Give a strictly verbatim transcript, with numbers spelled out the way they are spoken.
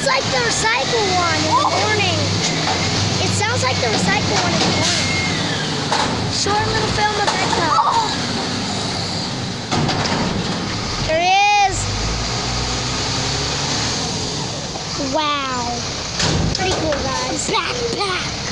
sounds like the recycle one in the morning. It sounds like the recycle one in the morning. Short little film of EDCO. There he is. Wow. Pretty cool, guys. Back, back.